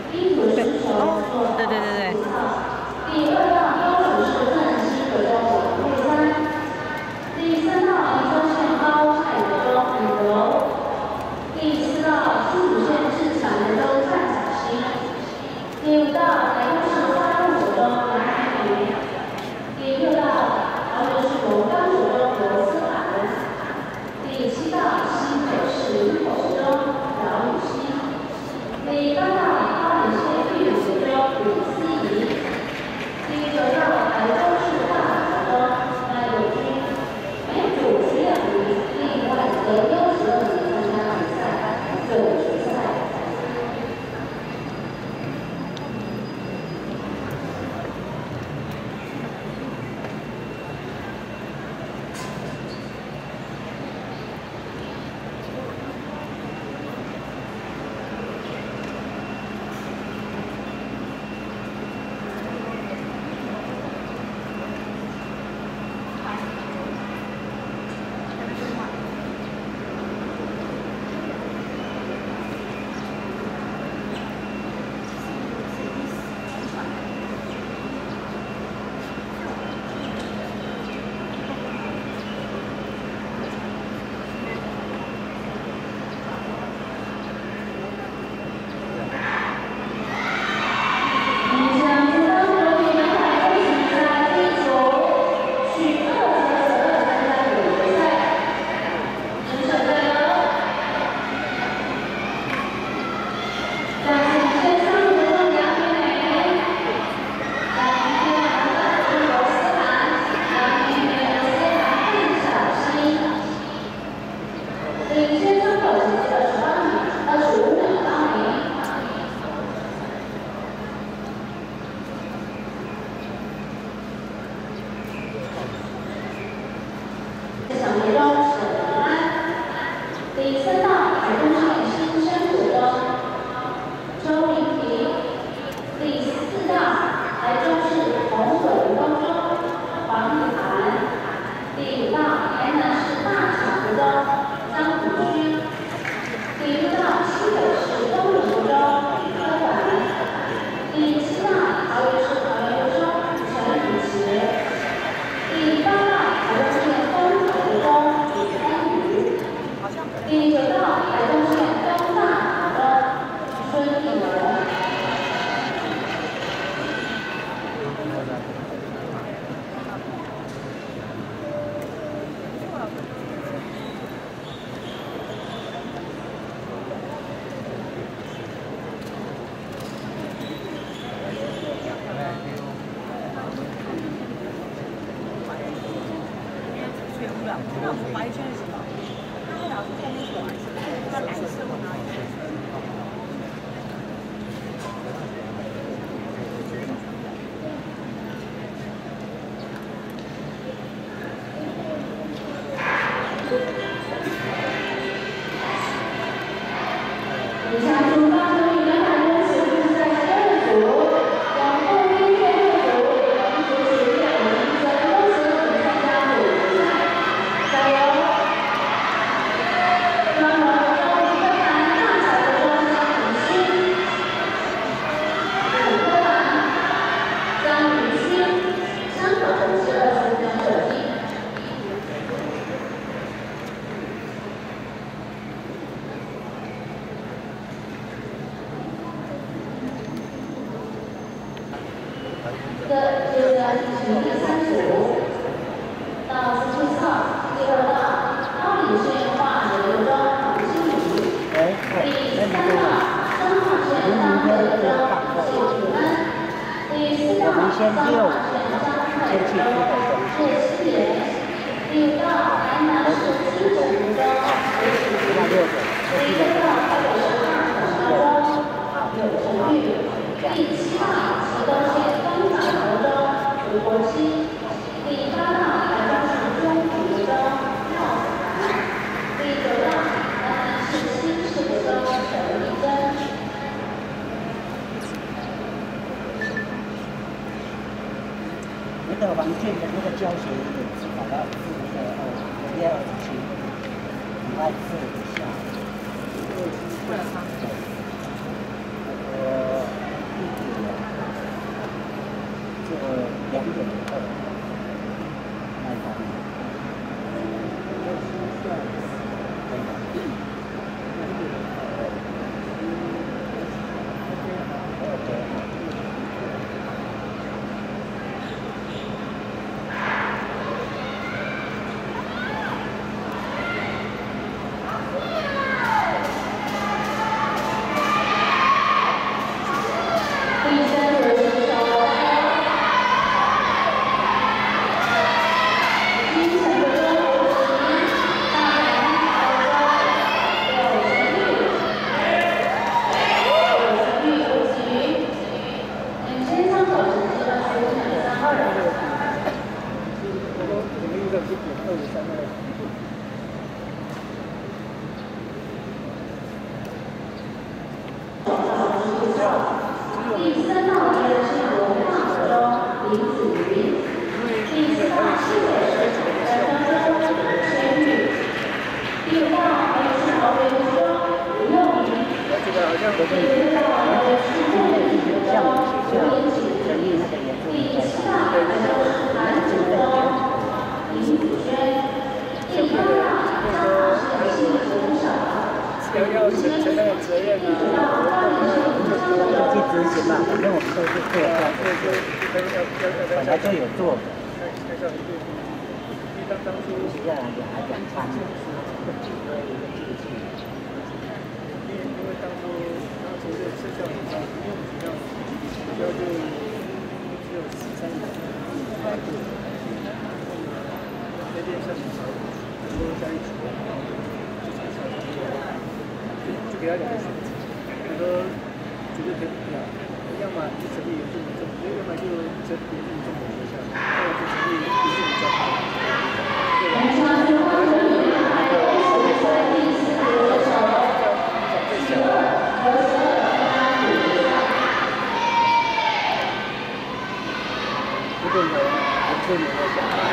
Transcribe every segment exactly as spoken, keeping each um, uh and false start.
对，哦，对对对对。 第二道标准是正西北中北配三。第三道宜州县高菜北中五楼。第四道新竹县市场北中站小溪。第五道台中市花东北中南海梅。第六道桃园市龙岗北中罗斯坎。第七道新北市林口中饶雨溪。第八道花莲县玉里北中李思怡。第九道台中市大埔中赖友君。每组需要以另外择优质的参加比赛，最后决赛。第三道台中县新生股中周丽萍。第四道台中市洪水高中黄雨涵。第五道台南市大桥国中张子勋。第六道新北市东岭国中许科婉。第七道桃园市桃园国中陈雨杰。第八道台中县东海国中李安宇。第九道台中县东大国中孙艺龙。 那我们划一圈就行了。他老师在那个，他蓝色我拿一个。 以下出发的一两百公尺是在十二组，往后边最后组，我们主持两名全都是参加比赛，加油！专门中一个男大小的中张雨欣，五个男张雨欣，香港城市二十分设计。的接着进行第三组，到十七号第二道高岭县化学中黄新宇，第三道彰化县张北中谢平安，第四道彰化县张太中谢希言，第五道台南市新城中刘启明，第六道台北市大同高中柳成玉，第七道旗东县东港国中吴国基，第八道台中市中埔国中廖子涵，第九道台南市新市国中陈丽珍。 那个王俊的那个教学也是把它是那个呃五月二十七，礼拜四下。为了他。呃。 第三道题的是文化中林子云，第四道西北是传说中全宇，第五道还有是桃园中吴用明，第六道还有是中北学中刘延景，第七道还有是南子中林子轩，第八道张海新主手。 要要承承那个责任啊，要去执行嘛，反正我们都是做这样，本来就有做。接下来也还两餐，因为当初当初这吃相很高，因为我们学校学校就只有十三人，八个，那边上小很多在一起。就给他两个选择，他说觉得可以不要，要么就成立原住民政府，要么就成立原住民政府学校，要么就成立原住民教育。对不对呢？原住民的小孩，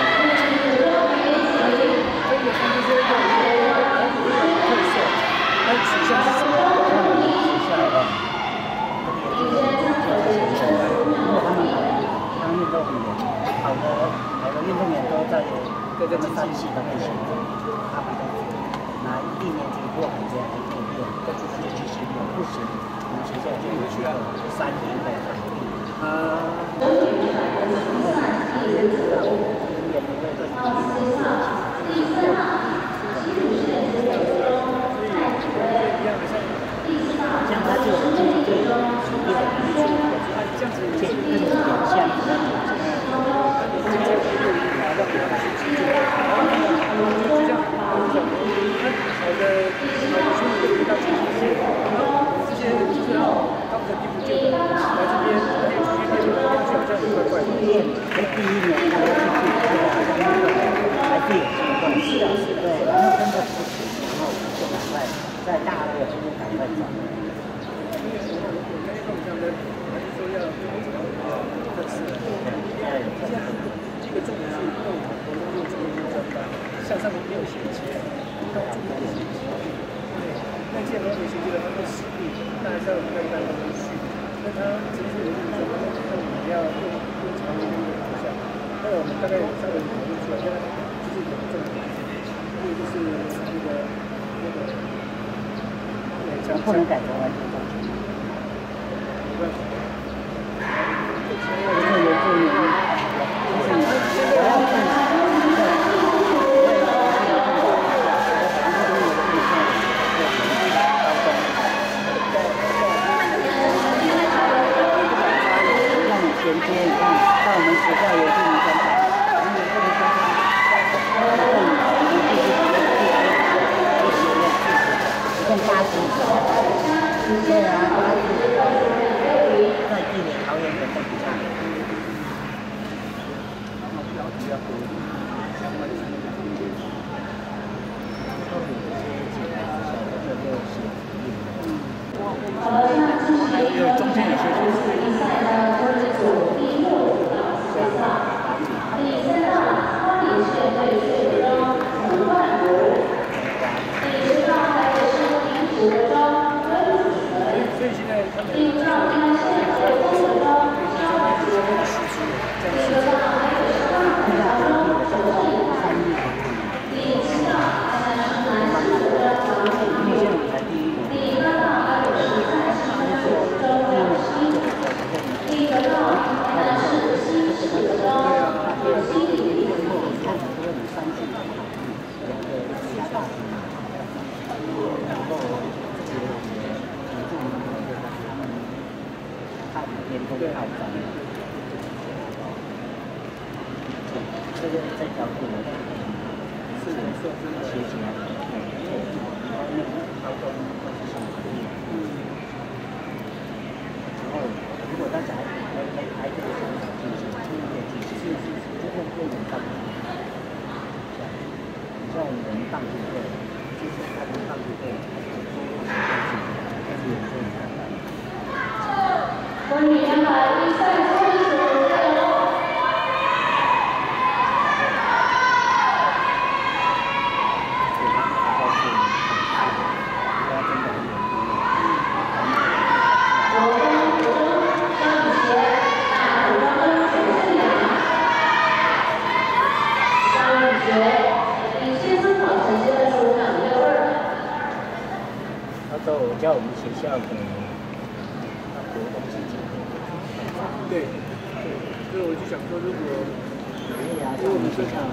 这个他们说特色。它取向是什么？取向的，因为他们他们运动员，好的好的运动员都在各个山系都会选择，他们都拿一年级或五年级可以练，都是自己选的，不行，我们学校就有去了三年的场地。啊。像他就自己就属于的名字，这样子这更有点像的那种。这样子就拿到比较实际，然后就这样，好的好的书就可以到前几线，然后这些就是高的地不见的，来这边还有学练的感觉好像也怪怪的。练，从第一年他就去去，好像那个还是有习惯，是啊是的，对，然后跟着不行，然后就赶快在大二就赶快找。这个重点是动物活动又这么专大，像上面没有衔接，到主要的衔接。对，那既然没有衔接的话，那势必大家要要带到回去。那他只是有一种说，那我们要用用长远的方向。那我们大概稍微讨论出来，就是有重点，还有就是那个那个，对，不能改成完全中学。没关系。这个有重点。衔接，你看，到我们学校有这种专场，我们有这种专场，然后我们继续继续继续学院，一共八十组，对啊，八十组，在地理桃园的更不差。然后标题要多，相关的都有这些简单小的这个写题，嗯，有有中间有些就是。这个这条路是学起来，那个高中或是什么的，嗯，然后如果大家还还还这个想法进行，就可以继续，这个会有帮助。像我们当地队，就是他们当地队，还是说，还是有这种看法。 他说我叫我们学校给活动基金。 对，所以我就想说，如果可以啊， 如果我们学校。